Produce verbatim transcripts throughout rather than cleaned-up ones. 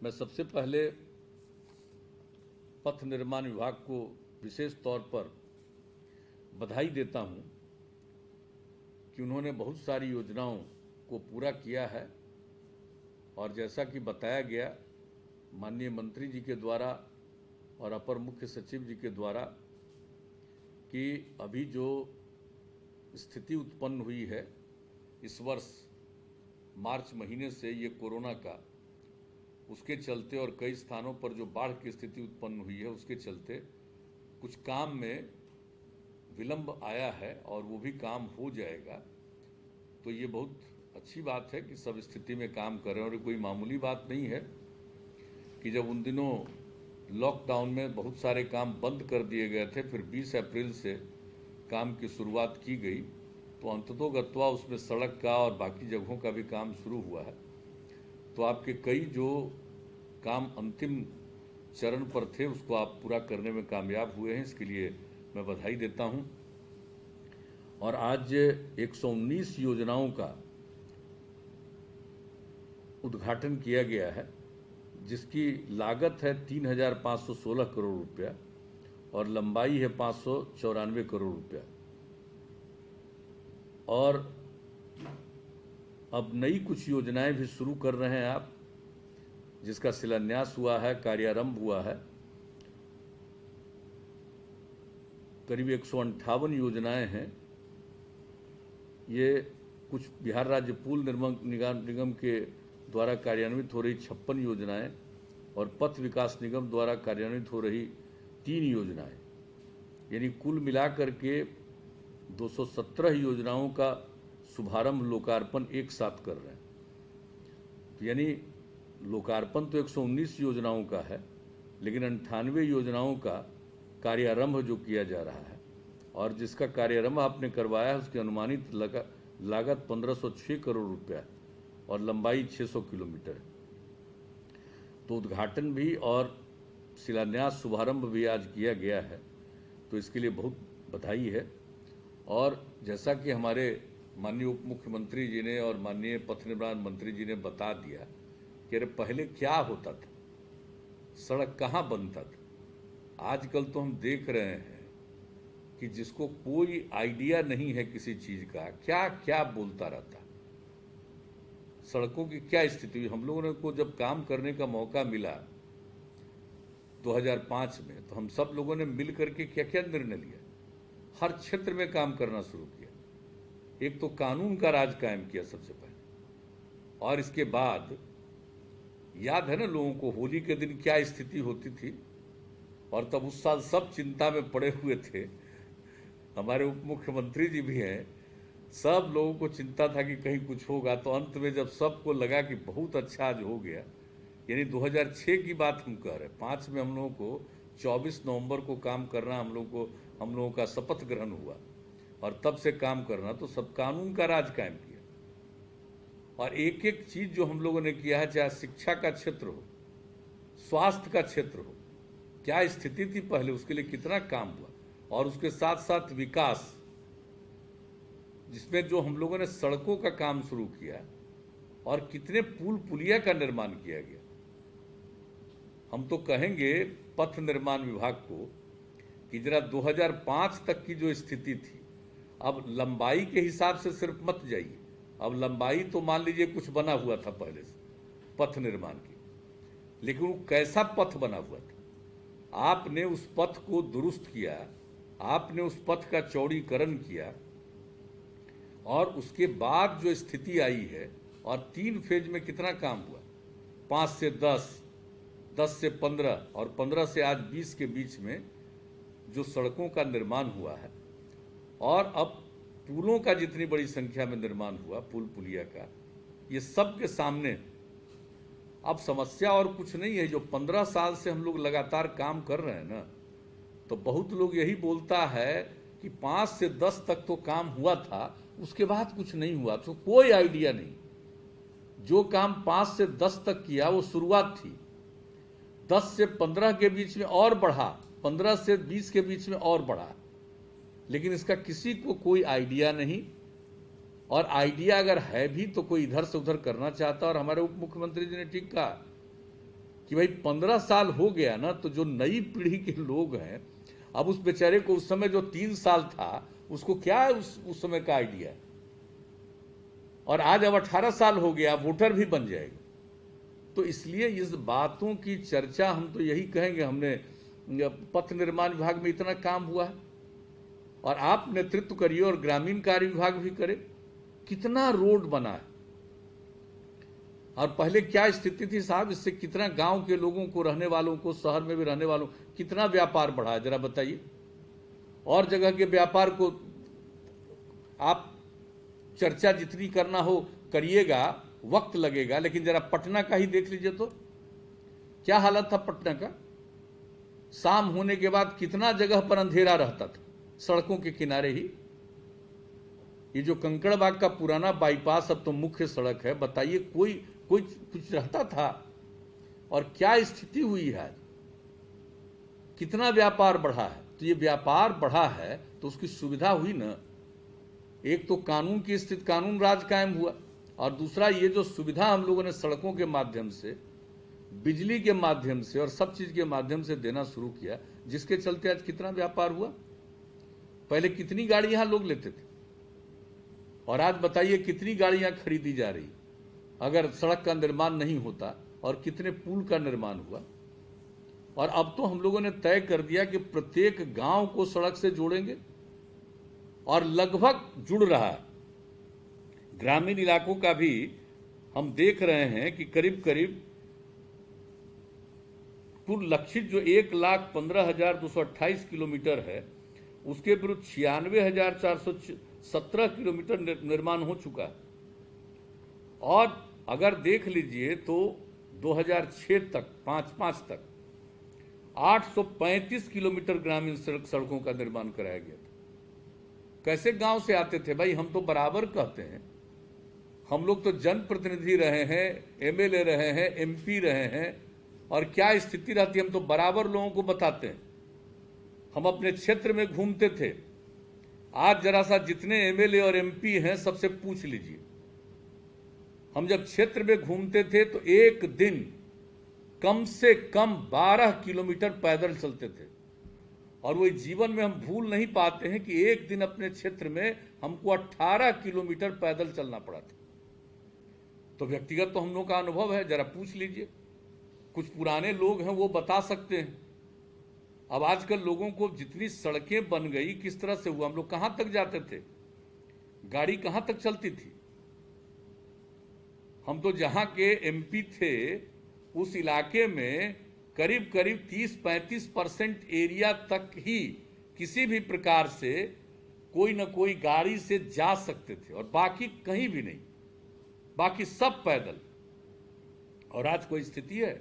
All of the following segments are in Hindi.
मैं सबसे पहले पथ निर्माण विभाग को विशेष तौर पर बधाई देता हूं कि उन्होंने बहुत सारी योजनाओं को पूरा किया है और जैसा कि बताया गया माननीय मंत्री जी के द्वारा और अपर मुख्य सचिव जी के द्वारा कि अभी जो स्थिति उत्पन्न हुई है इस वर्ष मार्च महीने से ये कोरोना का, उसके चलते और कई स्थानों पर जो बाढ़ की स्थिति उत्पन्न हुई है उसके चलते कुछ काम में विलंब आया है और वो भी काम हो जाएगा। तो ये बहुत अच्छी बात है कि सब स्थिति में काम कर रहे हैं और कोई मामूली बात नहीं है कि जब उन दिनों लॉकडाउन में बहुत सारे काम बंद कर दिए गए थे, फिर बीस अप्रैल से काम की शुरुआत की गई तो अंततोगत्वा उसमें सड़क का और बाकी जगहों का भी काम शुरू हुआ है। तो आपके कई जो काम अंतिम चरण पर थे उसको आप पूरा करने में कामयाब हुए हैं, इसके लिए मैं बधाई देता हूं। और आज एक सौ उन्नीस योजनाओं का उद्घाटन किया गया है जिसकी लागत है तीन हजार पाँच सौ सोलह करोड़ रुपया और लंबाई है पाँच सौ चौरानवे करोड़ रुपया। और अब नई कुछ योजनाएं भी शुरू कर रहे हैं आप, जिसका शिलान्यास हुआ है, कार्यारंभ हुआ है। करीब एक सौ अंठावन योजनाएं हैं। ये कुछ बिहार राज्य पुल निर्माण निगम निगम के द्वारा कार्यान्वित हो रही छप्पन योजनाएं और पथ विकास निगम द्वारा कार्यान्वित हो रही तीन योजनाएं, यानी कुल मिलाकर के दो सौ सत्रह योजनाओं का शुभारंभ लोकार्पण एक साथ कर रहे हैं। तो यानी लोकार्पण तो एक सौ उन्नीस योजनाओं का है, लेकिन अंठानवे योजनाओं का कार्यारंभ जो किया जा रहा है और जिसका कार्यारंभ आपने करवाया है उसकी अनुमानित लागत पंद्रह सौ छह करोड़ रुपया और लंबाई छह सौ किलोमीटर है। तो उद्घाटन भी और शिलान्यास शुभारंभ भी आज किया गया है, तो इसके लिए बहुत बधाई है। और जैसा कि हमारे माननीय उप मुख्यमंत्री जी ने और माननीय पथ निर्माण मंत्री जी ने बता दिया कि अरे पहले क्या होता था, सड़क कहाँ बनता था। आजकल तो हम देख रहे हैं कि जिसको कोई आइडिया नहीं है किसी चीज का, क्या क्या बोलता रहता है। सड़कों की क्या स्थिति हुई। हम लोगों ने को जब काम करने का मौका मिला दो हज़ार पाँच में, तो हम सब लोगों ने मिल करके क्या क्या निर्णय लिया, हर क्षेत्र में काम करना शुरू किया। एक तो कानून का राज कायम किया सबसे पहले, और इसके बाद याद है ना लोगों को होली के दिन क्या स्थिति होती थी, और तब उस साल सब चिंता में पड़े हुए थे। हमारे उप मुख्यमंत्री जी भी हैं, सब लोगों को चिंता था कि कहीं कुछ होगा। तो अंत में जब सबको लगा कि बहुत अच्छा आज हो गया, यानी दो हज़ार छह की बात हम कह रहे हैं, पाँच में हम लोगों को चौबीस नवंबर को काम करना, हम लोगों को हम लोगों का शपथ ग्रहण हुआ और तब से काम करना, तो सब कानून का राज कायम किया। और एक एक चीज जो हम लोगों ने किया है, चाहे शिक्षा का क्षेत्र हो, स्वास्थ्य का क्षेत्र हो, क्या स्थिति थी पहले, उसके लिए कितना काम हुआ, और उसके साथ साथ विकास, जिसमें जो हम लोगों ने सड़कों का काम शुरू किया और कितने पुल पुलिया का निर्माण किया गया। हम तो कहेंगे पथ निर्माण विभाग को कि जरा दो हज़ार पाँच तक की जो स्थिति थी, अब लंबाई के हिसाब से सिर्फ मत जाइए। अब लंबाई तो मान लीजिए कुछ बना हुआ था पहले से पथ निर्माण की, लेकिन वो कैसा पथ बना हुआ था। आपने उस पथ को दुरुस्त किया, आपने उस पथ का चौड़ीकरण किया, और उसके बाद जो स्थिति आई है, और तीन फेज में कितना काम हुआ, पाँच से दस, दस से पंद्रह और पंद्रह से आज बीस के बीच में जो सड़कों का निर्माण हुआ है, और अब पुलों का जितनी बड़ी संख्या में निर्माण हुआ, पुल पुलिया का, ये सब के सामने अब समस्या और कुछ नहीं है। जो पंद्रह साल से हम लोग लगातार काम कर रहे हैं ना, तो बहुत लोग यही बोलता है कि पाँच से दस तक तो काम हुआ था, उसके बाद कुछ नहीं हुआ, तो कोई आइडिया नहीं। जो काम पाँच से दस तक किया वो शुरुआत थी, दस से पंद्रह के बीच में और बढ़ा, पंद्रह से बीस के बीच में और बढ़ा, लेकिन इसका किसी को कोई आइडिया नहीं। और आइडिया अगर है भी तो कोई इधर से उधर करना चाहता। और हमारे उप मुख्यमंत्री जी ने ठीक कहा कि भाई पंद्रह साल हो गया ना, तो जो नई पीढ़ी के लोग हैं, अब उस बेचारे को उस समय जो तीन साल था उसको क्या उस उस समय का आइडिया है, और आज अब अठारह साल हो गया, वोटर भी बन जाएगा। तो इसलिए इस बातों की चर्चा हम तो यही कहेंगे, हमने पथ निर्माण विभाग में इतना काम हुआ है और आप नेतृत्व करिए और ग्रामीण कार्य विभाग भी करे, कितना रोड बना है। और पहले क्या स्थिति थी साहब, इससे कितना गांव के लोगों को, रहने वालों को, शहर में भी रहने वालों, कितना व्यापार बढ़ा है, जरा बताइए। और जगह के व्यापार को आप चर्चा जितनी करना हो करिएगा, वक्त लगेगा, लेकिन जरा पटना का ही देख लीजिए तो क्या हालत था पटना का। शाम होने के बाद कितना जगह पर अंधेरा रहता था, सड़कों के किनारे ही। ये जो कंकड़बाग का पुराना बाईपास अब तो मुख्य सड़क है, बताइए कोई कोई कुछ रहता था, और क्या स्थिति हुई है, कितना व्यापार बढ़ा है। तो ये व्यापार बढ़ा है तो उसकी सुविधा हुई ना। एक तो कानून की स्थिति, कानून राज कायम हुआ, और दूसरा ये जो सुविधा हम लोगों ने सड़कों के माध्यम से, बिजली के माध्यम से और सब चीज के माध्यम से देना शुरू किया, जिसके चलते आज कितना व्यापार हुआ। पहले कितनी गाड़ी यहां लोग लेते थे, और आज बताइए कितनी गाड़ियां खरीदी जा रही अगर सड़क का निर्माण नहीं होता, और कितने पुल का निर्माण हुआ। और अब तो हम लोगों ने तय कर दिया कि प्रत्येक गांव को सड़क से जोड़ेंगे, और लगभग जुड़ रहा है। ग्रामीण इलाकों का भी हम देख रहे हैं कि करीब करीब कुल लक्षित जो एक लाख पंद्रह हजार दो सौ अट्ठाईस किलोमीटर है, उसके विरुद्ध छियानवे हजार चार सौ सत्रह किलोमीटर निर्माण हो चुका है। और अगर देख लीजिए तो दो हजार छह तक, पांच पांच तक आठ सौ पैंतीस किलोमीटर ग्रामीण सड़क सड़कों का निर्माण कराया गया था। कैसे गांव से आते थे भाई, हम तो बराबर कहते हैं, हम लोग तो जनप्रतिनिधि रहे हैं, एमएलए रहे हैं, एमपी रहे हैं, और क्या स्थिति रहती है हम तो बराबर लोगों को बताते हैं। हम अपने क्षेत्र में घूमते थे, आज जरा सा जितने एमएलए और एमपी हैं सबसे पूछ लीजिए। हम जब क्षेत्र में घूमते थे तो एक दिन कम से कम बारह किलोमीटर पैदल चलते थे, और वो जीवन में हम भूल नहीं पाते हैं कि एक दिन अपने क्षेत्र में हमको अठारह किलोमीटर पैदल चलना पड़ा था। तो व्यक्तिगत तो हम लोग का अनुभव है, जरा पूछ लीजिए, कुछ पुराने लोग हैं वो बता सकते हैं। अब आजकल लोगों को जितनी सड़कें बन गई, किस तरह से हुआ, हम लोग कहां तक जाते थे, गाड़ी कहां तक चलती थी। हम तो जहां के एमपी थे उस इलाके में करीब करीब तीस पैंतीस परसेंट एरिया तक ही किसी भी प्रकार से कोई न कोई गाड़ी से जा सकते थे, और बाकी कहीं भी नहीं, बाकी सब पैदल। और आज कोई स्थिति है,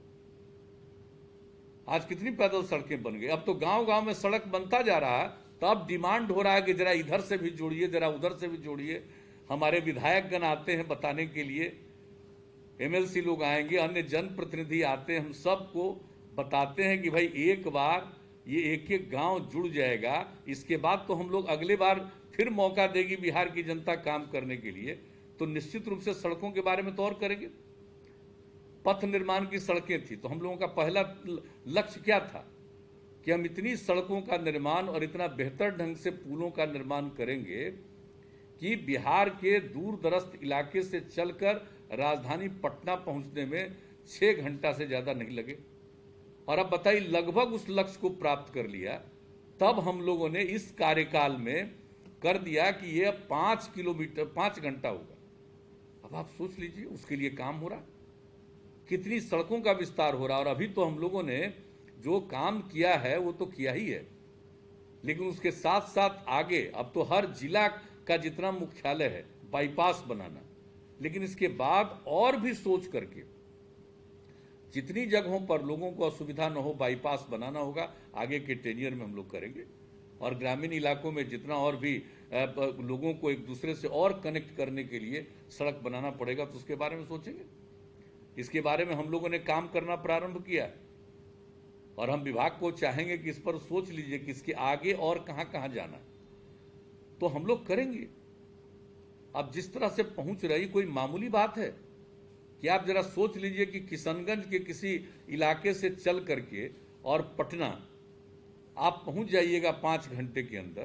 आज कितनी पैदल सड़कें बन गई। अब तो गांव गांव में सड़क बनता जा रहा है, तो अब डिमांड हो रहा है कि जरा इधर से भी जोड़िए, जरा उधर से भी जोड़िए। हमारे विधायक गण आते हैं बताने के लिए, एमएलसी लोग आएंगे, अन्य जनप्रतिनिधि आते हैं, हम सबको बताते हैं कि भाई एक बार ये एक एक गांव जुड़ जाएगा, इसके बाद तो हम लोग अगले बार फिर मौका देगी बिहार की जनता काम करने के लिए, तो निश्चित रूप से सड़कों के बारे में तो और करेंगे। पथ निर्माण की सड़कें थी, तो हम लोगों का पहला लक्ष्य क्या था कि हम इतनी सड़कों का निर्माण और इतना बेहतर ढंग से पुलों का निर्माण करेंगे कि बिहार के दूर दराज इलाके से चलकर राजधानी पटना पहुंचने में छह घंटा से ज्यादा नहीं लगे। और अब बताइए, लगभग उस लक्ष्य को प्राप्त कर लिया, तब हम लोगों ने इस कार्यकाल में कर दिया कि यह पांच किलोमीटर पांच घंटा होगा। अब आप सोच लीजिए, उसके लिए काम हो रहा, कितनी सड़कों का विस्तार हो रहा। और अभी तो हम लोगों ने जो काम किया है वो तो किया ही है, लेकिन उसके साथ साथ आगे अब तो हर जिला का जितना मुख्यालय है बाईपास बनाना, लेकिन इसके बाद और भी सोच करके जितनी जगहों पर लोगों को असुविधा न हो बाईपास बनाना होगा, आगे के टेनियर में हम लोग करेंगे। और ग्रामीण इलाकों में जितना और भी लोगों को एक दूसरे से और कनेक्ट करने के लिए सड़क बनाना पड़ेगा, तो उसके बारे में सोचेंगे। इसके बारे में हम लोगों ने काम करना प्रारंभ किया, और हम विभाग को चाहेंगे कि इस पर सोच लीजिए कि इसके आगे और कहां कहां जाना, तो हम लोग करेंगे। अब जिस तरह से पहुंच रही, कोई मामूली बात है कि आप जरा सोच लीजिए कि किशनगंज के किसी इलाके से चल करके और पटना आप पहुंच जाइएगा पाँच घंटे के अंदर,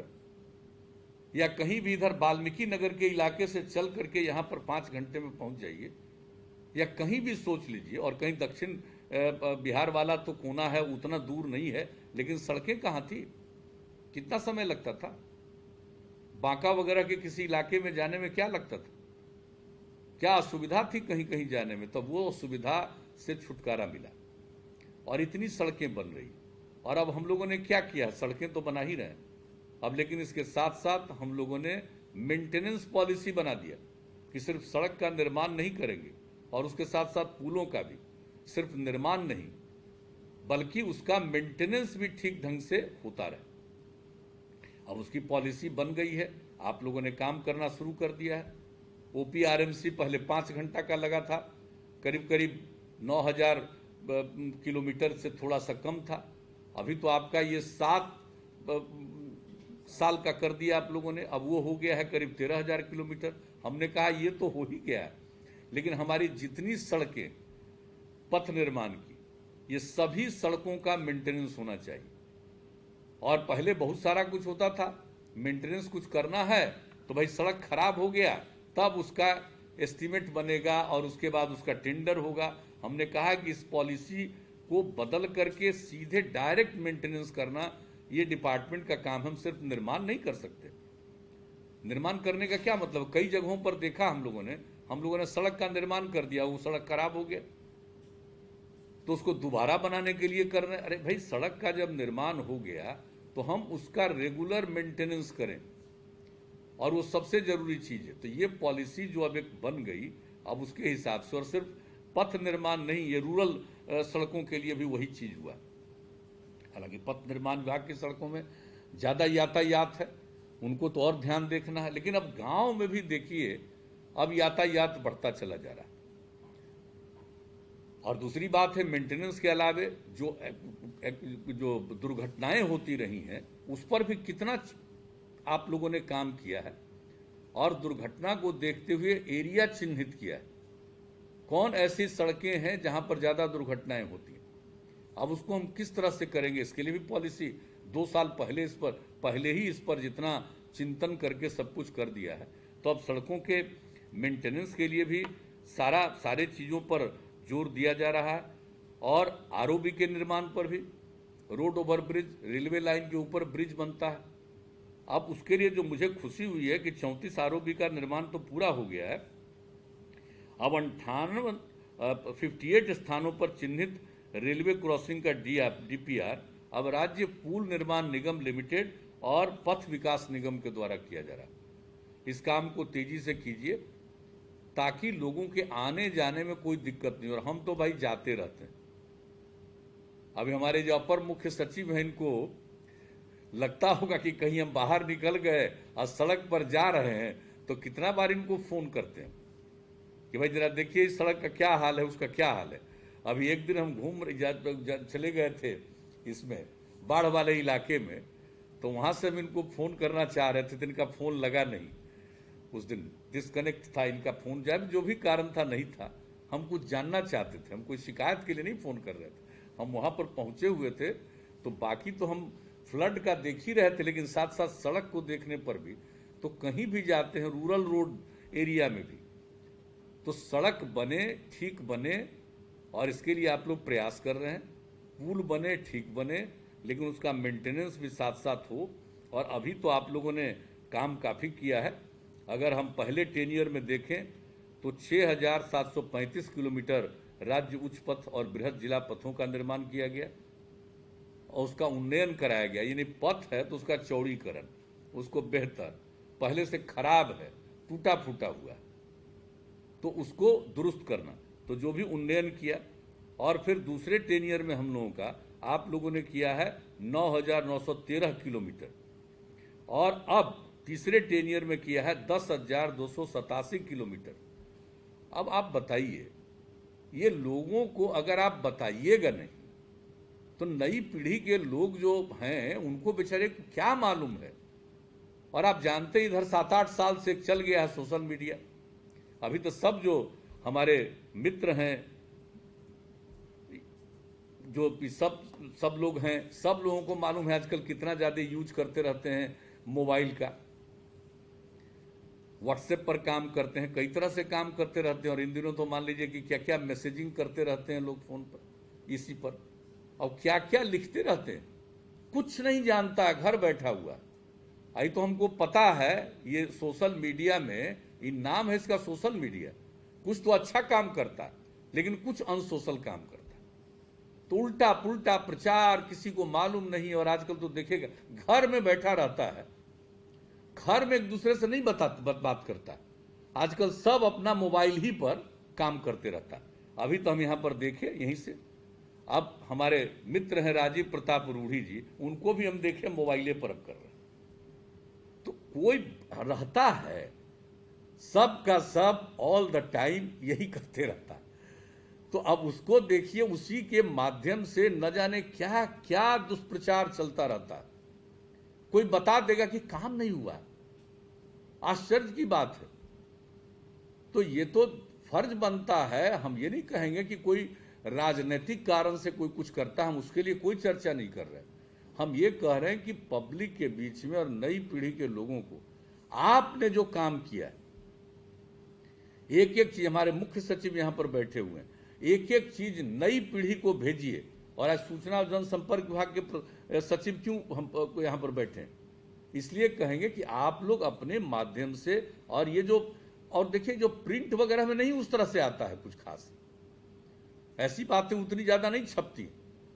या कहीं भी इधर वाल्मीकि नगर के इलाके से चल करके यहाँ पर पाँच घंटे में पहुंच जाइए, या कहीं भी सोच लीजिए। और कहीं दक्षिण बिहार वाला तो कोना है, उतना दूर नहीं है, लेकिन सड़कें कहाँ थी, कितना समय लगता था। बांका वगैरह के किसी इलाके में जाने में क्या लगता था, क्या असुविधा थी कहीं कहीं जाने में, तो वो असुविधा से छुटकारा मिला और इतनी सड़कें बन रही। और अब हम लोगों ने क्या किया, सड़कें तो बना ही रहे हैं अब, लेकिन इसके साथ साथ हम लोगों ने मेंटेनेंस पॉलिसी बना दिया कि सिर्फ सड़क का निर्माण नहीं करेंगे, और उसके साथ साथ पुलों का भी सिर्फ निर्माण नहीं बल्कि उसका मेंटेनेंस भी ठीक ढंग से होता रहे। अब उसकी पॉलिसी बन गई है, आप लोगों ने काम करना शुरू कर दिया है। ओपीआरएमसी पहले पाँच घंटा का लगा था, करीब करीब नौ हजार किलोमीटर से थोड़ा सा कम था। अभी तो आपका ये सात साल का कर दिया आप लोगों ने, अब वो हो गया है करीब तेरह हजार किलोमीटर। हमने कहा ये तो हो ही गया है, लेकिन हमारी जितनी सड़कें पथ निर्माण की, ये सभी सड़कों का मेंटेनेंस होना चाहिए। और पहले बहुत सारा कुछ होता था, मेंटेनेंस कुछ करना है तो भाई सड़क खराब हो गया तब उसका एस्टीमेट बनेगा और उसके बाद उसका टेंडर होगा। हमने कहा कि इस पॉलिसी को बदल करके सीधे डायरेक्ट मेंटेनेंस करना, ये डिपार्टमेंट का काम। हम सिर्फ निर्माण नहीं कर सकते। निर्माण करने का क्या मतलब, कई जगहों पर देखा हम लोगों ने हम लोगों ने सड़क का निर्माण कर दिया, वो सड़क खराब हो गया तो उसको दोबारा बनाने के लिए कर रहे। अरे भाई, सड़क का जब निर्माण हो गया तो हम उसका रेगुलर मेंटेनेंस करें, और वो सबसे जरूरी चीज है। तो ये पॉलिसी जो अब एक बन गई, अब उसके हिसाब से, और सिर्फ पथ निर्माण नहीं, ये रूरल सड़कों के लिए भी वही चीज हुआ। हालांकि पथ निर्माण विभाग की सड़कों में ज्यादा यातायात है, उनको तो और ध्यान देखना है, लेकिन अब गांव में भी देखिए अब यातायात बढ़ता चला जा रहा है। और दूसरी बात है, मेंटेनेंस के अलावे जो जो दुर्घटनाएं होती रही हैं उस पर भी कितना आप लोगों ने काम किया है, और दुर्घटना को देखते हुए एरिया चिन्हित किया है, कौन ऐसी सड़कें हैं जहां पर ज्यादा दुर्घटनाएं होती हैं। अब उसको हम किस तरह से करेंगे, इसके लिए भी पॉलिसी दो साल पहले इस पर पहले ही इस पर जितना चिंतन करके सब कुछ कर दिया है। तो अब सड़कों के मेंटेनेंस के लिए भी सारा सारे चीजों पर जोर दिया जा रहा है, और आरओबी के निर्माण पर भी। Road over bridge, railway line के ऊपर ब्रिज बनता है। अब उसके लिए जो मुझे खुशी हुई है कि चौंतीस आरओबी का निर्माण तो पूरा हो गया है। अब अंठानवे फिफ्टी एट स्थानों पर चिन्हित रेलवे क्रॉसिंग का डीपीआर अब राज्य पुल निर्माण निगम लिमिटेड और पथ विकास निगम के द्वारा किया जा रहा है। इस काम को तेजी से कीजिए ताकि लोगों के आने जाने में कोई दिक्कत नहीं। और हम तो भाई जाते रहते हैं। अभी हमारे जो अपर मुख्य सचिव हैं, इनको लगता होगा कि कहीं हम बाहर निकल गए और सड़क पर जा रहे हैं तो कितना बार इनको फोन करते हैं कि भाई जरा देखिए इस सड़क का क्या हाल है, उसका क्या हाल है। अभी एक दिन हम घूम चले गए थे इसमें बाढ़ वाले इलाके में, तो वहां से हम इनको फोन करना चाह रहे थे तो इनका फोन लगा नहीं। उस दिन डिस्कनेक्ट था इनका फोन, जब जो भी कारण था नहीं था। हम कुछ जानना चाहते थे, हम कोई शिकायत के लिए नहीं फोन कर रहे थे। हम वहां पर पहुंचे हुए थे, तो बाकी तो हम फ्लड का देख ही रहे थे, लेकिन साथ साथ सड़क को देखने पर भी, तो कहीं भी जाते हैं रूरल रोड एरिया में भी, तो सड़क बने, ठीक बने, और इसके लिए आप लोग प्रयास कर रहे हैं। पुल बने, ठीक बने, लेकिन उसका मेंटेनेंस भी साथ साथ हो। और अभी तो आप लोगों ने काम काफी किया है। अगर हम पहले टेन में देखें तो छह हजार सात सौ पैंतीस किलोमीटर राज्य उच्च पथ और बृहद जिला पथों का निर्माण किया गया और उसका उन्नयन कराया गया। यानी पथ है तो उसका चौड़ीकरण, उसको बेहतर, पहले से खराब है, टूटा फूटा हुआ है, तो उसको दुरुस्त करना, तो जो भी उन्नयन किया। और फिर दूसरे टेन में हम लोगों का आप लोगों ने किया है नौ हजार नौ सौ तेरह किलोमीटर, और अब तीसरे टेन में किया है दस हजार दो सौ सतासी किलोमीटर। अब आप बताइए, ये लोगों को अगर आप बताइएगा नहीं तो नई पीढ़ी के लोग जो हैं उनको बेचारे को क्या मालूम है। और आप जानते इधर सात आठ साल से चल गया है सोशल मीडिया। अभी तो सब जो हमारे मित्र हैं, जो भी सब सब लोग हैं, सब लोगों को मालूम है आजकल कितना ज़्यादा यूज करते रहते हैं मोबाइल का। व्हाट्सएप पर काम करते हैं, कई तरह से काम करते रहते हैं, और इन दिनों तो मान लीजिए कि क्या क्या मैसेजिंग करते रहते हैं लोग फ़ोन पर, इसी पर, और क्या क्या लिखते रहते हैं, कुछ नहीं जानता, घर बैठा हुआ। आई तो हमको पता है ये सोशल मीडिया में, ये नाम है इसका सोशल मीडिया, कुछ तो अच्छा काम करता है लेकिन कुछ अनसोशल काम करता है, तो उल्टा पुल्टा प्रचार किसी को मालूम नहीं। और आजकल तो देखिएगा घर में बैठा रहता है, घर में एक दूसरे से नहीं बता बात करता, आजकल सब अपना मोबाइल ही पर काम करते रहता। अभी तो हम यहाँ पर देखे यहीं से, अब हमारे मित्र हैं राजीव प्रताप रूढ़ी जी, उनको भी हम देखे मोबाइले पर अब कर रहे हैं। तो कोई रहता है सब का सब ऑल द टाइम यही करते रहता है, तो अब उसको देखिए, उसी के माध्यम से न जाने क्या क्या दुष्प्रचार चलता रहता है। कोई बता देगा कि काम नहीं हुआ, आश्चर्य की बात है। तो ये तो फर्ज बनता है, हम ये नहीं कहेंगे कि कोई राजनीतिक कारण से कोई कुछ करता है, हम उसके लिए कोई चर्चा नहीं कर रहे। हम ये कह रहे हैं कि पब्लिक के बीच में और नई पीढ़ी के लोगों को आपने जो काम किया, एक एक चीज, हमारे मुख्य सचिव यहां पर बैठे हुए हैं, एक एक चीज नई पीढ़ी को भेजिए। और आज सूचना और जनसंपर्क विभाग के सचिव क्यों हम यहां पर बैठे हैं, इसलिए कहेंगे कि आप लोग अपने माध्यम से, और ये जो, और देखिए जो प्रिंट वगैरह में नहीं उस तरह से आता है कुछ खास, ऐसी बातें उतनी ज्यादा नहीं छपती,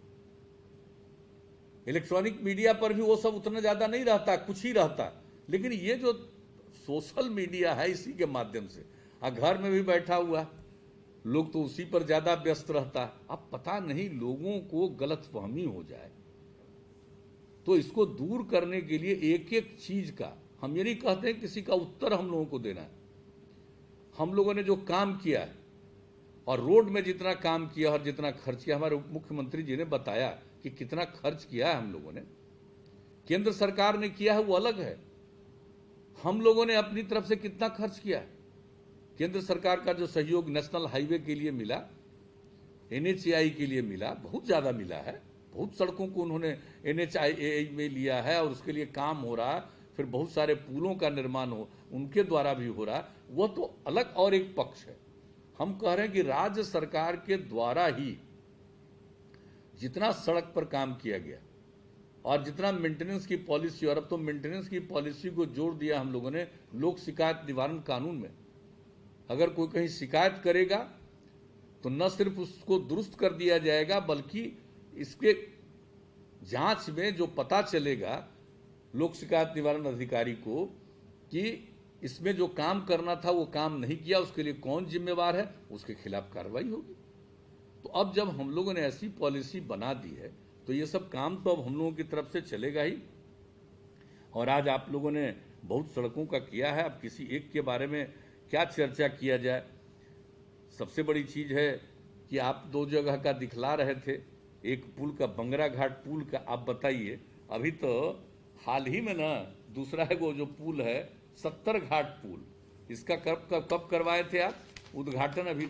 इलेक्ट्रॉनिक मीडिया पर भी वो सब उतना ज्यादा नहीं रहता, कुछ ही रहता। लेकिन ये जो सोशल मीडिया है, इसी के माध्यम से, आ घर में भी बैठा हुआ लोग तो उसी पर ज्यादा व्यस्त रहता है। अब पता नहीं लोगों को गलतफहमी हो जाए, तो इसको दूर करने के लिए एक एक चीज का, हम ये नहीं कहते हैं किसी का उत्तर हम लोगों को देना है। हम लोगों ने जो काम किया है, और रोड में जितना काम किया और जितना खर्च किया, हमारे उप मुख्यमंत्री जी ने बताया कि कितना खर्च किया है हम लोगों ने, केंद्र सरकार ने किया है वो अलग है, हम लोगों ने अपनी तरफ से कितना खर्च किया है। केंद्र सरकार का जो सहयोग नेशनल हाईवे के लिए मिला, एन एच ए आई के लिए मिला, बहुत ज्यादा मिला है। बहुत सड़कों को उन्होंने एन एच ए आई में लिया है और उसके लिए काम हो रहा है। फिर बहुत सारे पुलों का निर्माण हो, उनके द्वारा भी हो रहा है, वह तो अलग और एक पक्ष है। हम कह रहे हैं कि राज्य सरकार के द्वारा ही जितना सड़क पर काम किया गया और जितना मेंटेनेंस की पॉलिसी, और अब तो मेंटेनेंस की पॉलिसी को जोड़ दिया हम लोगों ने लोक शिकायत निवारण कानून में। अगर कोई कहीं शिकायत करेगा तो न सिर्फ उसको दुरुस्त कर दिया जाएगा, बल्कि इसके जांच में जो पता चलेगा लोक शिकायत निवारण अधिकारी को कि इसमें जो काम करना था वो काम नहीं किया, उसके लिए कौन जिम्मेवार है, उसके खिलाफ कार्रवाई होगी। तो अब जब हम लोगों ने ऐसी पॉलिसी बना दी है तो ये सब काम तो अब हम लोगों की तरफ से चलेगा ही। और आज आप लोगों ने बहुत सड़कों का किया है, अब किसी एक के बारे में क्या चर्चा किया जाए। सबसे बड़ी चीज है कि आप दो जगह का दिखला रहे थे, एक पुल का, बंगरा घाट पुल का, आप बताइए। अभी तो हाल ही में ना दूसरा है वो जो पुल है सत्तर घाट पुल, इसका कब कब कब करवाए थे आप उद्घाटन? अभी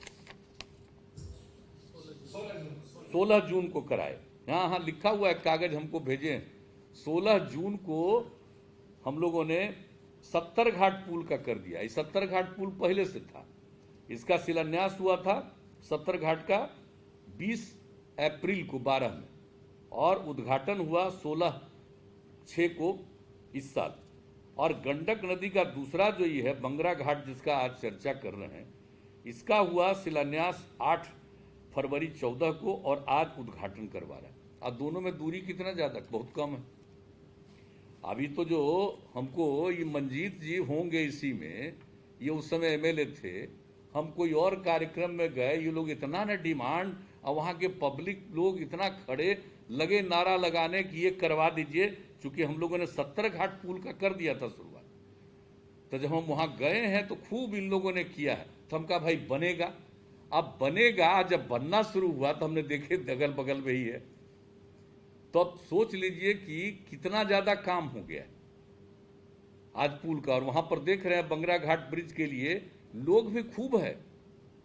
सोलह जून को कराए। हाँ हाँ लिखा हुआ है, कागज हमको भेजे, सोलह जून को हम लोगों ने सत्तर घाट पुल का कर दिया। ये सत्तर घाट पुल पहले से था, इसका शिलान्यास हुआ था सत्तर घाट का बीस अप्रैल को बारह में, और उद्घाटन हुआ सोलह छः को इस साल। और गंडक नदी का दूसरा जो ये है बंगरा घाट जिसका आज चर्चा कर रहे हैं, इसका हुआ शिलान्यास आठ फरवरी चौदह को, और आज उद्घाटन करवा रहा है। अब दोनों में दूरी कितना ज्यादा, बहुत कम है। अभी तो जो हमको ये मंजीत जी होंगे इसी में, ये उस समय एम एल ए थे, हम कोई और कार्यक्रम में गए, ये लोग इतना न डिमांड, और वहाँ के पब्लिक लोग इतना खड़े लगे नारा लगाने कि ये करवा दीजिए, क्योंकि हम लोगों ने सत्तर घाट पुल का कर दिया था शुरुआत। तो जब हम वहाँ गए हैं तो खूब इन लोगों ने किया है, तो हम कहा भाई बनेगा। अब बनेगा, जब बनना शुरू हुआ तो हमने देखे अगल बगल में ही है, तो अब सोच लीजिए कि कितना ज्यादा काम हो गया आज पुल का। और वहां पर देख रहे हैं बंगरा घाट ब्रिज के लिए लोग भी खूब है,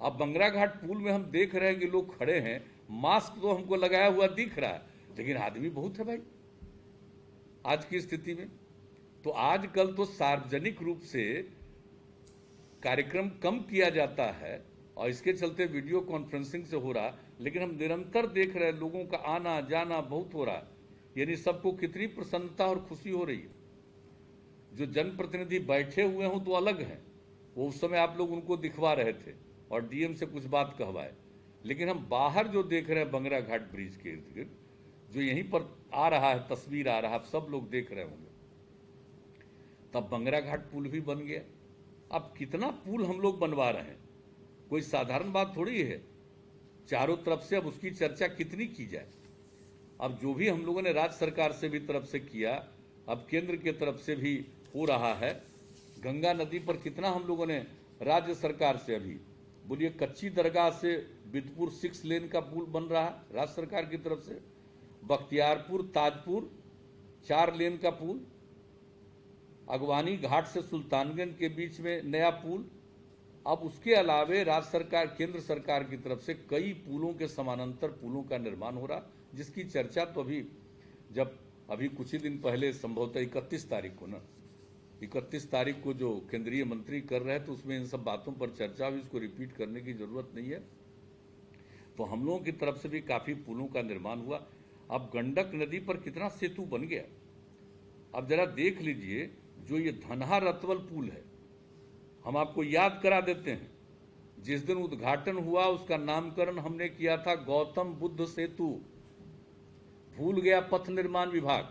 अब बंगरा घाट पुल में हम देख रहे हैं कि लोग खड़े हैं, मास्क तो हमको लगाया हुआ दिख रहा है, लेकिन आदमी बहुत है भाई आज की स्थिति में। तो आजकल तो सार्वजनिक रूप से कार्यक्रम कम किया जाता है और इसके चलते वीडियो कॉन्फ्रेंसिंग से हो रहा, लेकिन हम निरंतर देख रहे हैं लोगों का आना जाना बहुत हो रहा है। यानी सबको कितनी प्रसन्नता और खुशी हो रही है। जो जनप्रतिनिधि बैठे हुए हों तो अलग हैं, वो उस समय आप लोग उनको दिखवा रहे थे और डीएम से कुछ बात कहवाए, लेकिन हम बाहर जो देख रहे हैं बंगरा घाट ब्रिज के इर्द गिर्द जो यहीं पर आ रहा है, तस्वीर आ रहा है, आप सब लोग देख रहे होंगे। तब बंगरा घाट पुल भी बन गया। अब कितना पुल हम लोग बनवा रहे हैं, कोई साधारण बात थोड़ी है। चारों तरफ से अब उसकी चर्चा कितनी की जाए। अब जो भी हम लोगों ने राज्य सरकार से भी तरफ से किया, अब केंद्र के तरफ से भी हो रहा है। गंगा नदी पर कितना हम लोगों ने राज्य सरकार से, अभी बोलिए कच्ची दरगाह से बिदपुर सिक्स लेन का पुल बन रहा है राज्य सरकार की तरफ से। बख्तियारपुर ताजपुर चार लेन का पुल, अगवानी घाट से सुल्तानगंज के बीच में नया पुल। अब उसके अलावे राज्य सरकार केंद्र सरकार की तरफ से कई पुलों के समानांतर पुलों का निर्माण हो रहा, जिसकी चर्चा तो अभी जब अभी कुछ ही दिन पहले संभवतः इकतीस तारीख को ना इकतीस तारीख को जो केंद्रीय मंत्री कर रहे हैं, तो उसमें इन सब बातों पर चर्चा हुई, इसको रिपीट करने की जरूरत नहीं है। तो हम लोगों की तरफ से भी काफी पुलों का निर्माण हुआ। अब गंडक नदी पर कितना सेतु बन गया। अब जरा देख लीजिए, जो ये धनहा रतवल पुल है, हम आपको याद करा देते हैं, जिस दिन उद्घाटन हुआ उसका नामकरण हमने किया था गौतम बुद्ध सेतु। भूल गया पथ निर्माण विभाग,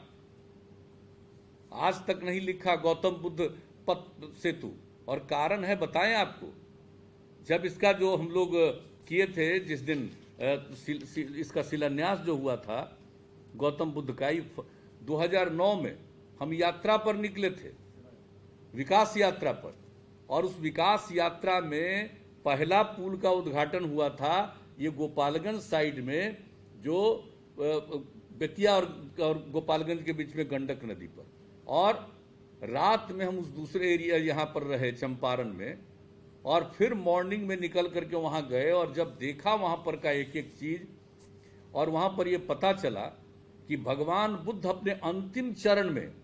आज तक नहीं लिखा गौतम बुद्ध पथ सेतु। और कारण है, बताएं आपको, जब इसका जो हम लोग किए थे, जिस दिन इसका शिलान्यास जो हुआ था गौतम बुद्ध का, दो हज़ार नौ में हम यात्रा पर निकले थे, विकास यात्रा पर, और उस विकास यात्रा में पहला पुल का उद्घाटन हुआ था ये गोपालगंज साइड में, जो बेतिया और, और गोपालगंज के बीच में गंडक नदी पर। और रात में हम उस दूसरे एरिया यहाँ पर रहे चंपारण में, और फिर मॉर्निंग में निकल करके वहाँ गए, और जब देखा वहाँ पर का एक एक चीज, और वहाँ पर ये पता चला कि भगवान बुद्ध अपने अंतिम चरण में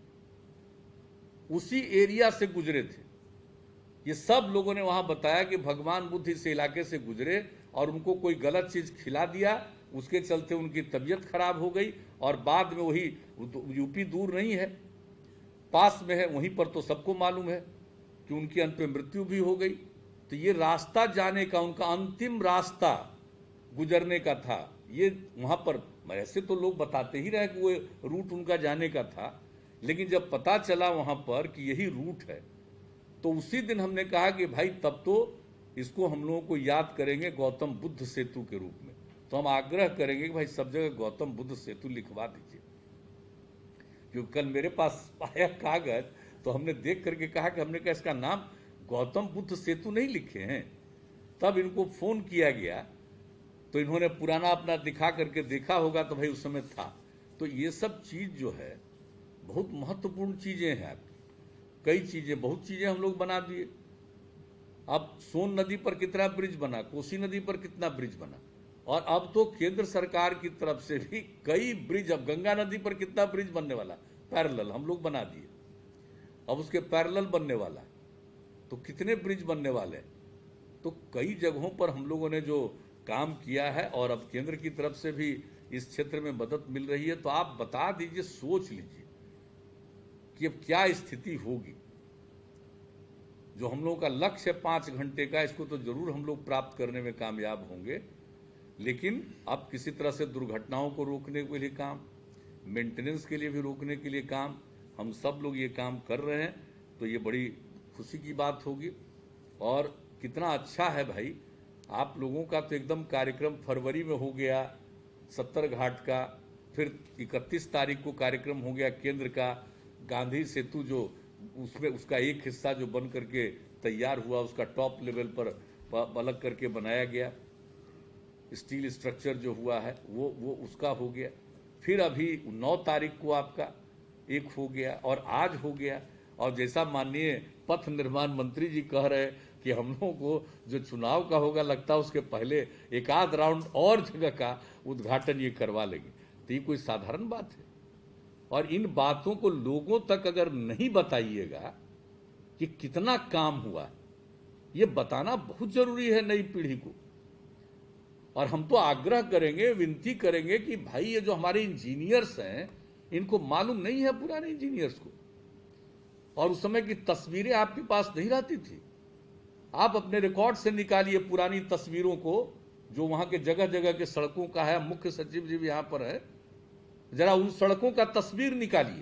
उसी एरिया से गुजरे थे। ये सब लोगों ने वहां बताया कि भगवान बुद्ध इस इलाके से गुजरे और उनको कोई गलत चीज खिला दिया, उसके चलते उनकी तबीयत खराब हो गई, और बाद में वही यूपी दूर नहीं है, पास में है, वहीं पर तो सबको मालूम है कि उनकी अंत में मृत्यु भी हो गई। तो ये रास्ता जाने का, उनका अंतिम रास्ता गुजरने का था ये वहां पर। ऐसे तो लोग बताते ही रहे कि वो रूट उनका जाने का था, लेकिन जब पता चला वहां पर कि यही रूट है, तो उसी दिन हमने कहा कि भाई तब तो इसको हम लोगों को याद करेंगे गौतम बुद्ध सेतु के रूप में। तो हम आग्रह करेंगे कि भाई सब जगह गौतम बुद्ध सेतु लिखवा दीजिए। क्योंकि कल मेरे पास आया कागज, तो हमने देख करके कहा कि हमने कहा इसका नाम गौतम बुद्ध सेतु नहीं लिखे हैं। तब इनको फोन किया गया, तो इन्होंने पुराना अपना दिखा करके देखा होगा, तो भाई उस समय था। तो ये सब चीज जो है बहुत महत्वपूर्ण चीजें हैं। कई चीजें, बहुत चीजें हम लोग बना दिए। अब सोन नदी पर कितना ब्रिज बना, कोसी नदी पर कितना ब्रिज बना, और अब तो केंद्र सरकार की तरफ से भी कई ब्रिज, अब गंगा नदी पर कितना ब्रिज बनने वाला, पैरेलल हम लोग बना दिए, अब उसके पैरेलल बनने वाला, तो कितने ब्रिज बनने वाले। तो कई जगहों पर हम लोगों ने जो काम किया है, और अब केंद्र की तरफ से भी इस क्षेत्र में मदद मिल रही है। तो आप बता दीजिए, सोच लीजिए कि अब क्या स्थिति होगी। जो हम लोगों का लक्ष्य है पांच घंटे का, इसको तो जरूर हम लोग प्राप्त करने में कामयाब होंगे, लेकिन अब किसी तरह से दुर्घटनाओं को रोकने के लिए काम, मेंटेनेंस के लिए भी रोकने के लिए काम, हम सब लोग ये काम कर रहे हैं। तो ये बड़ी खुशी की बात होगी। और कितना अच्छा है भाई, आप लोगों का तो एकदम कार्यक्रम फरवरी में हो गया सत्तर घाट का, फिर इकतीस तारीख को कार्यक्रम हो गया केंद्र का गांधी सेतु, जो उसमें उसका एक हिस्सा जो बन करके तैयार हुआ, उसका टॉप लेवल पर अलग करके बनाया गया, स्टील स्ट्रक्चर जो हुआ है वो वो उसका हो गया। फिर अभी नौ तारीख को आपका एक हो गया, और आज हो गया। और जैसा माननीय पथ निर्माण मंत्री जी कह रहे, कि हम लोगों को जो चुनाव का होगा लगता है उसके पहले एक आध राउंड और जगह का उद्घाटन ये करवा लेंगे। तो ये कोई साधारण बात है? और इन बातों को लोगों तक अगर नहीं बताइएगा कि कितना काम हुआ, ये बताना बहुत जरूरी है नई पीढ़ी को। और हम तो आग्रह करेंगे, विनती करेंगे कि भाई ये जो हमारे इंजीनियर्स हैं इनको मालूम नहीं है, पुराने इंजीनियर्स को, और उस समय की तस्वीरें आपके पास नहीं रहती थी। आप अपने रिकॉर्ड से निकालिए पुरानी तस्वीरों को, जो वहां के जगह जगह के सड़कों का है। मुख्य सचिव जी भी यहां पर है, जरा उन सड़कों का तस्वीर निकालिए।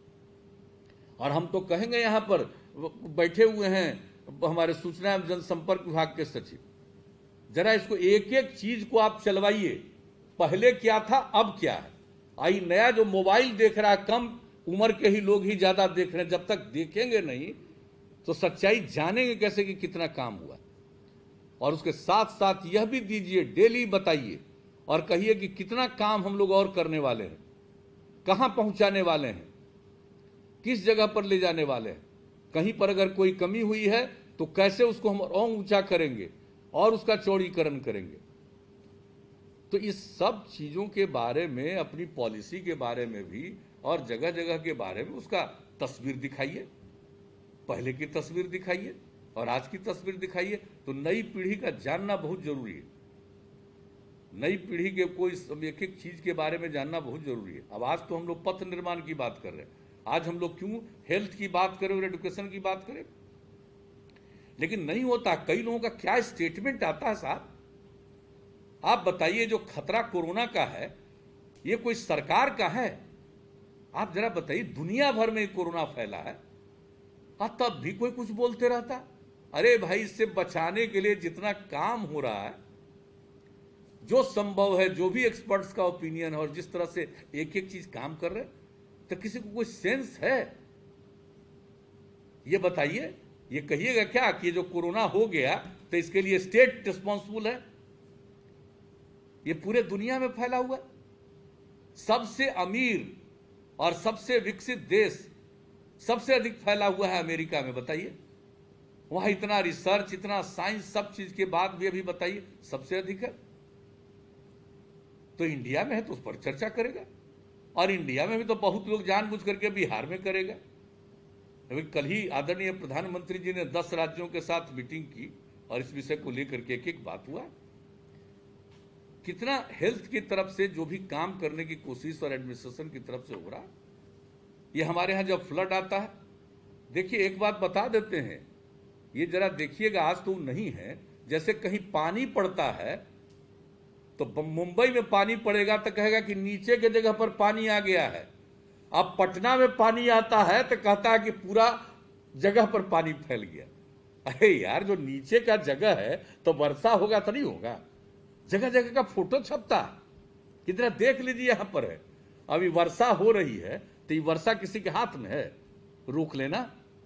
और हम तो कहेंगे, यहां पर बैठे हुए हैं हमारे सूचना एवं जनसंपर्क विभाग के सचिव, जरा इसको एक एक चीज को आप चलवाइए, पहले क्या था अब क्या है। आई नया जो मोबाइल देख रहा है, कम उम्र के ही लोग ही ज्यादा देख रहे हैं। जब तक देखेंगे नहीं तो सच्चाई जानेंगे कैसे कि कितना काम हुआ। और उसके साथ साथ यह भी दीजिए, डेली बताइए और कहिए कि कितना काम हम लोग और करने वाले हैं, कहां पहुंचाने वाले हैं, किस जगह पर ले जाने वाले हैं। कहीं पर अगर कोई कमी हुई है तो कैसे उसको हम और ऊंचा करेंगे और उसका चौड़ीकरण करेंगे। तो इस सब चीजों के बारे में, अपनी पॉलिसी के बारे में भी और जगह जगह के बारे में उसका तस्वीर दिखाइए, पहले की तस्वीर दिखाइए और आज की तस्वीर दिखाइए। तो नई पीढ़ी का जानना बहुत जरूरी है। नई पीढ़ी के कोई एक एक चीज के बारे में जानना बहुत जरूरी है। अब आज तो हम लोग पथ निर्माण की बात कर रहे हैं, आज हम लोग क्यों हेल्थ की बात करें और एजुकेशन की बात करें? लेकिन नहीं होता। कई लोगों का क्या स्टेटमेंट आता है, साहब आप बताइए, जो खतरा कोरोना का है ये कोई सरकार का है? आप जरा बताइए, दुनिया भर में कोरोना फैला है, हाँ तब भी कोई कुछ बोलते रहता। अरे भाई, इससे बचाने के लिए जितना काम हो रहा है, जो संभव है, जो भी एक्सपर्ट्स का ओपिनियन है, और जिस तरह से एक एक चीज काम कर रहे, तो किसी को कोई सेंस है? ये बताइए। ये कहिएगा क्या कि जो कोरोना हो गया तो इसके लिए स्टेट रिस्पॉन्सिबल है? ये पूरे दुनिया में फैला हुआ, सबसे अमीर और सबसे विकसित देश सबसे अधिक फैला हुआ है अमेरिका में। बताइए, वहां इतना रिसर्च, इतना साइंस, सब चीज के बाद भी अभी बताइए सबसे अधिक है। तो इंडिया में है तो उस पर चर्चा करेगा, और इंडिया में भी तो बहुत लोग जानबूझ करके बिहार में करेगा। अभी कल ही आदरणीय प्रधानमंत्री जी ने दस राज्यों के साथ मीटिंग की और इस विषय को लेकर के एक एक बात हुआ। कितना हेल्थ की तरफ से जो भी काम करने की कोशिश और एडमिनिस्ट्रेशन की तरफ से हो रहा। ये हमारे यहां जब फ्लड आता है, देखिए एक बात बता देते हैं, ये जरा देखिएगा, आज तो नहीं है, जैसे कहीं पानी पड़ता है तो मुंबई में पानी पड़ेगा तो कहेगा कि नीचे के जगह पर पानी आ गया है। अब पटना में पानी आता है तो कहता है कि पूरा जगह पर पानी फैल गया। अरे यार, जो नीचे का जगह है तो वर्षा होगा तो नहीं होगा? जगह जगह का फोटो छपता, कितना देख लीजिए, यहां पर है। अभी वर्षा हो रही है तो ये वर्षा किसी के हाथ में है रोक लेना?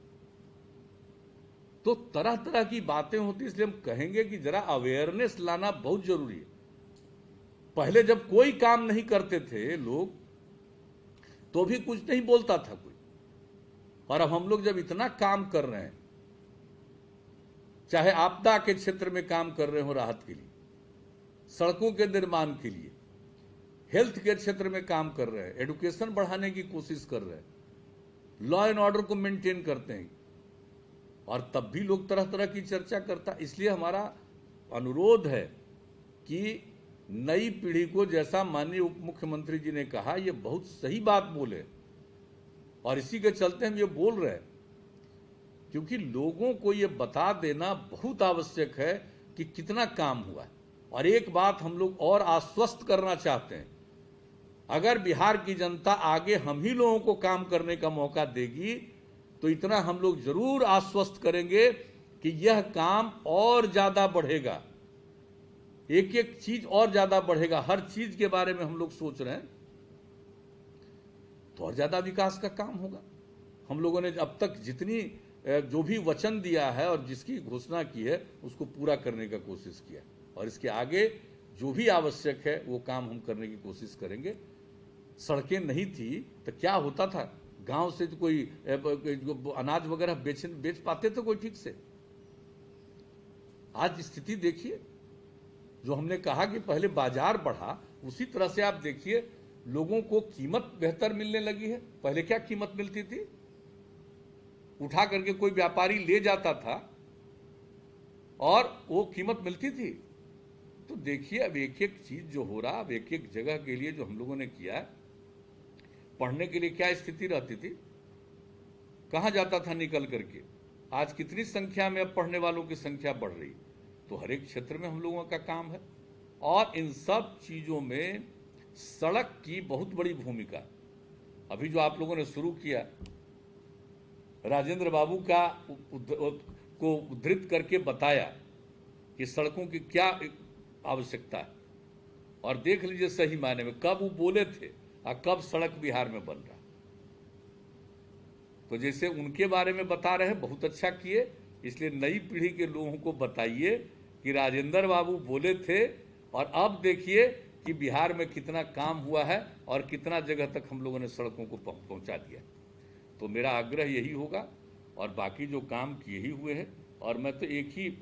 तो तरह तरह की बातें होती, इसलिए हम कहेंगे कि जरा अवेयरनेस लाना बहुत जरूरी है। पहले जब कोई काम नहीं करते थे लोग तो भी कुछ नहीं बोलता था कोई, और अब हम लोग जब इतना काम कर रहे हैं, चाहे आपदा के क्षेत्र में काम कर रहे हो राहत के लिए, सड़कों के निर्माण के लिए, हेल्थ के क्षेत्र में काम कर रहे हैं, एजुकेशन बढ़ाने की कोशिश कर रहे हैं, लॉ एंड ऑर्डर को मेंटेन करते हैं, और तब भी लोग तरह तरह की चर्चा करता। इसलिए हमारा अनुरोध है कि नई पीढ़ी को, जैसा माननीय उप मुख्यमंत्री जी ने कहा, ये बहुत सही बात बोले, और इसी के चलते हम ये बोल रहे हैं, क्योंकि लोगों को ये बता देना बहुत आवश्यक है कि कितना काम हुआ। और एक बात हम लोग और आश्वस्त करना चाहते हैं, अगर बिहार की जनता आगे हम ही लोगों को काम करने का मौका देगी तो इतना हम लोग जरूर आश्वस्त करेंगे कि यह काम और ज्यादा बढ़ेगा, एक एक चीज और ज्यादा बढ़ेगा। हर चीज के बारे में हम लोग सोच रहे हैं तो और ज्यादा विकास का काम होगा। हम लोगों ने अब तक जितनी जो भी वचन दिया है और जिसकी घोषणा की है उसको पूरा करने का कोशिश किया, और इसके आगे जो भी आवश्यक है वो काम हम करने की कोशिश करेंगे। सड़कें नहीं थी तो क्या होता था, गांव से तो कोई अनाज वगैरह बेच बेच पाते थे कोई ठीक से? आज स्थिति देखिए, जो हमने कहा कि पहले बाजार बढ़ा, उसी तरह से आप देखिए लोगों को कीमत बेहतर मिलने लगी है। पहले क्या कीमत मिलती थी? उठा करके कोई व्यापारी ले जाता था और वो कीमत मिलती थी। तो देखिए अब एक एक चीज जो हो रहा, अब एक एक जगह के लिए जो हम लोगों ने किया, पढ़ने के लिए क्या स्थिति रहती थी, कहां जाता था निकल करके। आज कितनी संख्या में अब पढ़ने वालों की संख्या बढ़ रही। तो हर एक क्षेत्र में हम लोगों का काम है, और इन सब चीजों में सड़क की बहुत बड़ी भूमिका। अभी जो आप लोगों ने शुरू किया, राजेंद्र बाबू का को उद्धृत करके बताया कि सड़कों की क्या आवश्यकता है, और देख लीजिए सही मायने में कब वो बोले थे और कब सड़क बिहार में बन रहा। तो जैसे उनके बारे में बता रहे हैं, बहुत अच्छा किए। इसलिए नई पीढ़ी के लोगों को बताइए कि राजेंद्र बाबू बोले थे, और अब देखिए कि बिहार में कितना काम हुआ है और कितना जगह तक हम लोगों ने सड़कों को पहुंचा दिया। तो मेरा आग्रह यही होगा, और बाकी जो काम किए ही हुए हैं। और मैं तो एक ही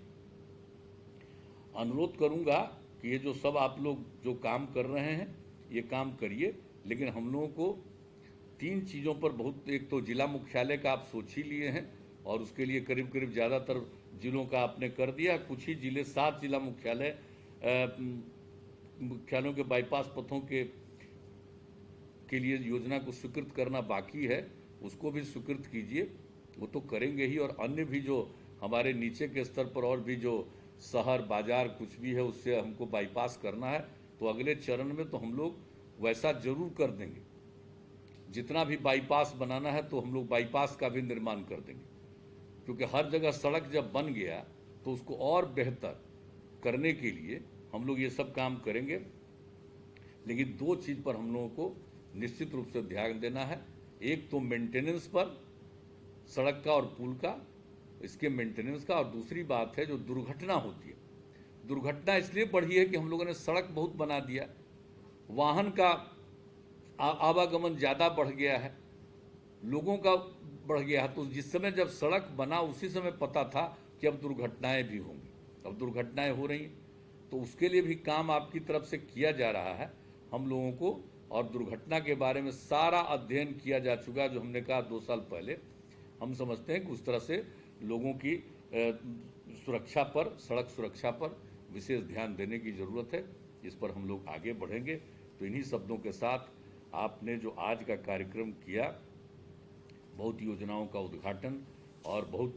अनुरोध करूंगा कि ये जो सब आप लोग जो काम कर रहे हैं, ये काम करिए, लेकिन हम लोगों को तीन चीज़ों पर बहुत, एक तो जिला मुख्यालय का आप सोच ही लिए हैं, और उसके लिए करीब करीब ज़्यादातर जिलों का आपने कर दिया। कुछ ही जिले, सात जिला मुख्यालय मुख्यालयों के बाईपास पथों के के लिए योजना को स्वीकृत करना बाकी है, उसको भी स्वीकृत कीजिए। वो तो करेंगे ही, और अन्य भी जो हमारे नीचे के स्तर पर और भी जो शहर बाजार कुछ भी है, उससे हमको बाईपास करना है। तो अगले चरण में तो हम लोग वैसा जरूर कर देंगे। जितना भी बाईपास बनाना है तो हम लोग बाईपास का भी निर्माण कर देंगे, क्योंकि हर जगह सड़क जब बन गया तो उसको और बेहतर करने के लिए हम लोग ये सब काम करेंगे। लेकिन दो चीज़ पर हम लोगों को निश्चित रूप से ध्यान देना है। एक तो मेंटेनेंस पर, सड़क का और पुल का, इसके मेंटेनेंस का, और दूसरी बात है जो दुर्घटना होती है। दुर्घटना इसलिए बढ़ी है कि हम लोगों ने सड़क बहुत बना दिया, वाहन का आवागमन ज़्यादा बढ़ गया है, लोगों का बढ़ गया है। तो जिस समय जब सड़क बना उसी समय पता था कि अब दुर्घटनाएं भी होंगी, अब दुर्घटनाएं हो रही हैं। तो उसके लिए भी काम आपकी तरफ से किया जा रहा है हम लोगों को, और दुर्घटना के बारे में सारा अध्ययन किया जा चुका, जो हमने कहा दो साल पहले। हम समझते हैं कि उस तरह से लोगों की सुरक्षा पर, सड़क सुरक्षा पर विशेष ध्यान देने की ज़रूरत है। इस पर हम लोग आगे बढ़ेंगे। तो इन्हीं शब्दों के साथ आपने जो आज का कार्यक्रम किया, बहुत योजनाओं का उद्घाटन और बहुत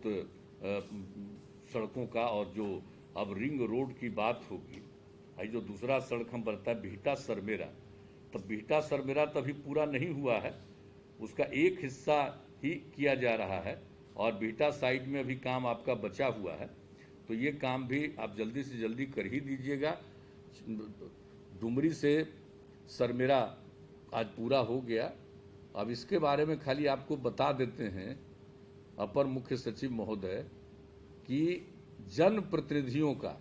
सड़कों का, और जो अब रिंग रोड की बात होगी, भाई जो दूसरा सड़क हम बनता है बिहटा सरमेरा, तो बिहटा सरमेरा तभी पूरा नहीं हुआ है, उसका एक हिस्सा ही किया जा रहा है, और बिहटा साइड में अभी काम आपका बचा हुआ है। तो ये काम भी आप जल्दी से जल्दी कर ही दीजिएगा। डुमरी से सरमेरा आज पूरा हो गया। अब इसके बारे में खाली आपको बता देते हैं अपर मुख्य सचिव महोदय कि जनप्रतिनिधियों का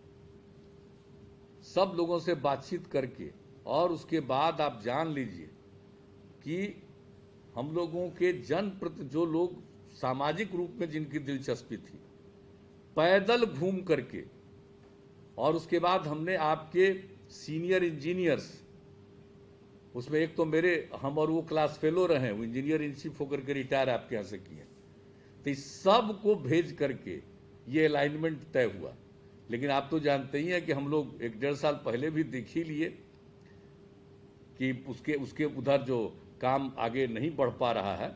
सब लोगों से बातचीत करके, और उसके बाद आप जान लीजिए कि हम लोगों के जनप्रति जो लोग सामाजिक रूप में जिनकी दिलचस्पी थी, पैदल घूम करके, और उसके बाद हमने आपके सीनियर इंजीनियर्स, उसमें एक तो मेरे हम और वो क्लास फेलो रहे, वो इंजीनियर इन चीफ होकर के रिटायर आपके यहाँ से किए, तो इस सब को भेज करके ये अलाइनमेंट तय हुआ। लेकिन आप तो जानते ही हैं कि हम लोग एक डेढ़ साल पहले भी देख ही लिए कि उसके उसके उधर जो काम आगे नहीं बढ़ पा रहा है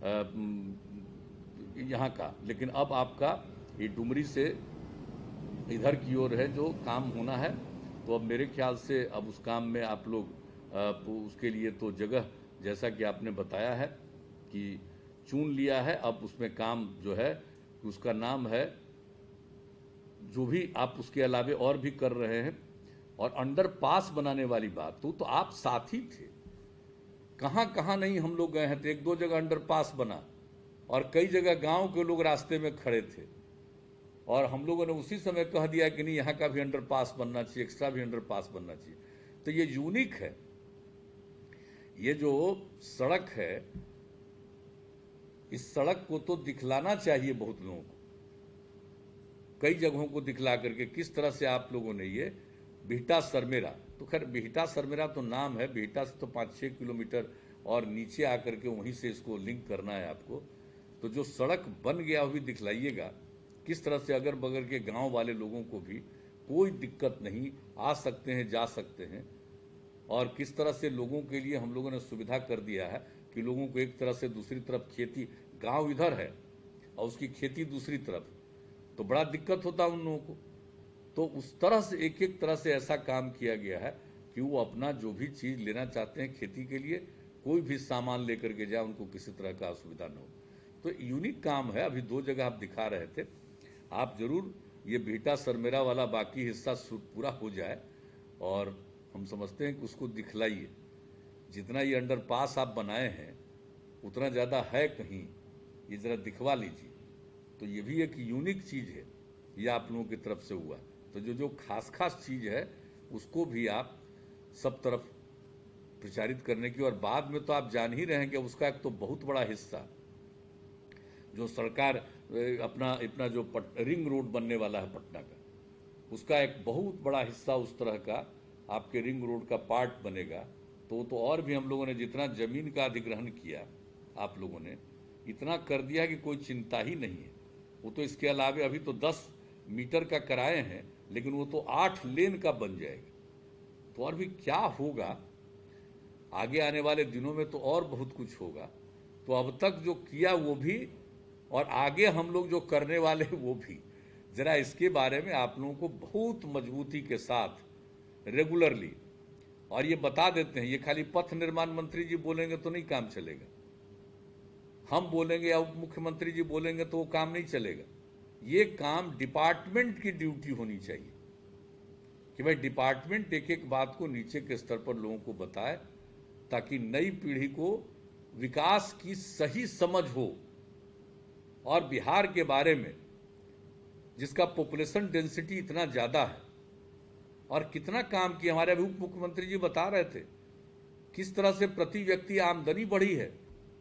यहाँ का। लेकिन अब आपका ये डुमरी से इधर की ओर है जो काम होना है, तो अब मेरे ख्याल से अब उस काम में आप लोग उसके लिए तो जगह, जैसा कि आपने बताया है कि चुन लिया है, अब उसमें काम जो है उसका नाम है, जो भी आप उसके अलावे और भी कर रहे हैं। और अंडरपास बनाने वाली बात तो, तो आप साथी थे, कहाँ कहाँ नहीं हम लोग गए हैं। तो एक दो जगह अंडरपास बना, और कई जगह गांव के लोग रास्ते में खड़े थे, और हम लोगों ने उसी समय कह दिया कि नहीं यहाँ का भी अंडरपास बनना चाहिए, एक्स्ट्रा भी अंडरपास बनना चाहिए। तो ये यूनिक है, ये जो सड़क है, इस सड़क को तो दिखलाना चाहिए बहुत लोगों को। कई जगहों को दिखला करके किस तरह से आप लोगों ने ये बिहटा सरमेरा, तो खैर बिहटा सरमेरा तो नाम है, बिहटा से तो पाँच छः किलोमीटर और नीचे आकर के वहीं से इसको लिंक करना है आपको। तो जो सड़क बन गया वो भी दिखलाइएगा, किस तरह से अगर बगल के गांव वाले लोगों को भी कोई दिक्कत नहीं, आ सकते हैं जा सकते हैं, और किस तरह से लोगों के लिए हम लोगों ने सुविधा कर दिया है कि लोगों को एक तरह से दूसरी तरफ खेती, गांव इधर है और उसकी खेती दूसरी तरफ, तो बड़ा दिक्कत होता है उन लोगों को। तो उस तरह से एक एक तरह से ऐसा काम किया गया है कि वो अपना जो भी चीज़ लेना चाहते हैं खेती के लिए, कोई भी सामान लेकर के जाए, उनको किसी तरह का असुविधा न हो। तो यूनिक काम है। अभी दो जगह आप दिखा रहे थे, आप जरूर ये बिहटा सरमेरा वाला बाकी हिस्सा पूरा हो जाए और हम समझते हैं कि उसको दिखलाइए। जितना ये अंडरपास आप बनाए हैं उतना ज़्यादा है कहीं, ये ज़रा दिखवा लीजिए। तो ये भी एक यूनिक चीज़ है, ये आप लोगों की तरफ से हुआ। तो जो जो खास खास चीज़ है उसको भी आप सब तरफ प्रचारित करने की, और बाद में तो आप जान ही रहे हैं कि उसका एक तो बहुत बड़ा हिस्सा जो सरकार अपना अपना जो पट, रिंग रोड बनने वाला है पटना का, उसका एक बहुत बड़ा हिस्सा उस तरह का आपके रिंग रोड का पार्ट बनेगा। तो तो और भी हम लोगों ने जितना जमीन का अधिग्रहण किया, आप लोगों ने इतना कर दिया कि कोई चिंता ही नहीं है। वो तो इसके अलावा अभी तो दस मीटर का कराए हैं, लेकिन वो तो आठ लेन का बन जाएगा। तो और भी क्या होगा आगे आने वाले दिनों में, तो और बहुत कुछ होगा। तो अब तक जो किया वो भी, और आगे हम लोग जो करने वाले वो भी, जरा इसके बारे में आप लोगों को बहुत मजबूती के साथ रेगुलरली, और ये बता देते हैं, ये खाली पथ निर्माण मंत्री जी बोलेंगे तो नहीं काम चलेगा, हम बोलेंगे या उप मुख्यमंत्री जी बोलेंगे तो वो काम नहीं चलेगा। ये काम डिपार्टमेंट की ड्यूटी होनी चाहिए कि भाई डिपार्टमेंट एक एक बात को नीचे के स्तर पर लोगों को बताए, ताकि नई पीढ़ी को विकास की सही समझ हो। और बिहार के बारे में, जिसका पॉपुलेशन डेंसिटी इतना ज़्यादा है और कितना काम किया, हमारे अभी उप मुख्यमंत्री जी बता रहे थे किस तरह से प्रति व्यक्ति आमदनी बढ़ी है।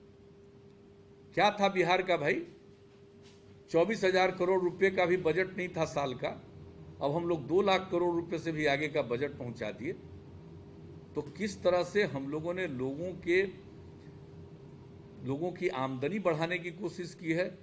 क्या था बिहार का भाई, चौबीस हजार करोड़ रुपए का भी बजट नहीं था साल का, अब हम लोग दो लाख करोड़ रुपए से भी आगे का बजट पहुंचा दिए। तो किस तरह से हम लोगों ने लोगों के लोगों की आमदनी बढ़ाने की कोशिश की है,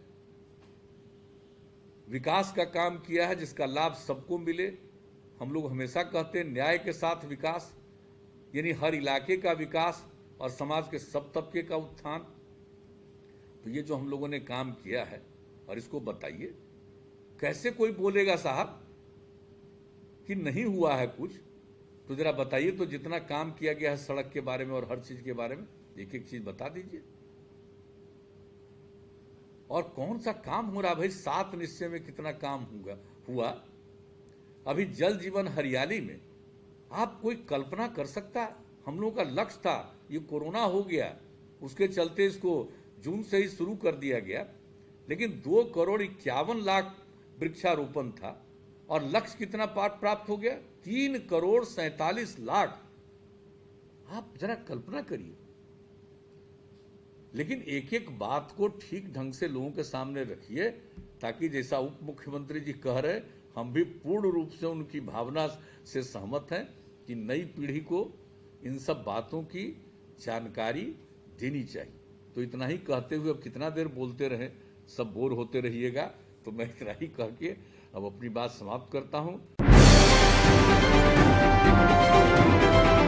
विकास का काम किया है जिसका लाभ सबको मिले। हम लोग हमेशा कहते हैं न्याय के साथ विकास, यानी हर इलाके का विकास और समाज के सब तबके का उत्थान। तो ये जो हम लोगों ने काम किया है, और इसको बताइए, कैसे कोई बोलेगा साहब कि नहीं हुआ है कुछ, तो जरा बताइए। तो जितना काम किया गया है सड़क के बारे में और हर चीज के बारे में, एक एक चीज बता दीजिए। और कौन सा काम हो रहा भाई, सात निश्चय में कितना काम हुआ हुआ अभी जल जीवन हरियाली में, आप कोई कल्पना कर सकता? हम लोगों का लक्ष्य था, ये कोरोना हो गया, उसके चलते इसको जून से ही शुरू कर दिया गया, लेकिन दो करोड़ इक्यावन लाख वृक्षारोपण था और लक्ष्य कितना प्राप्त हो गया, तीन करोड़ सैतालीस लाख। आप जरा कल्पना करिए। लेकिन एक एक बात को ठीक ढंग से लोगों के सामने रखिए, ताकि जैसा उप मुख्यमंत्री जी कह रहे, हम भी पूर्ण रूप से उनकी भावना से सहमत हैं कि नई पीढ़ी को इन सब बातों की जानकारी देनी चाहिए। तो इतना ही कहते हुए, अब कितना देर बोलते रहे, सब बोर होते रहिएगा, तो मैं इतना ही कह के अब अपनी बात समाप्त करता हूं।